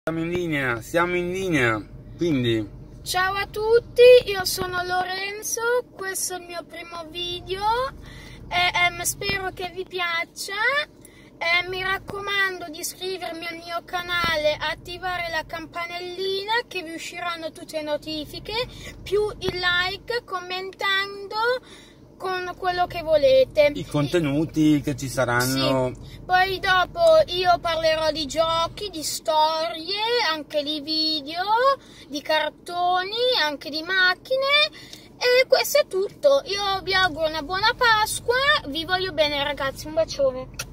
Siamo in linea, quindi... Ciao a tutti, io sono Lorenzo, questo è il mio primo video, spero che vi piaccia, mi raccomando di iscrivermi al mio canale, attivare la campanellina che vi usciranno tutte le notifiche, più il like, commentando con quello che volete. I contenuti che ci saranno. Sì. Poi dopo io parlerò di giochi, di storie, anche di video, di cartoni, anche di macchine. E questo è tutto. Io vi auguro una buona Pasqua. Vi voglio bene ragazzi, un bacione.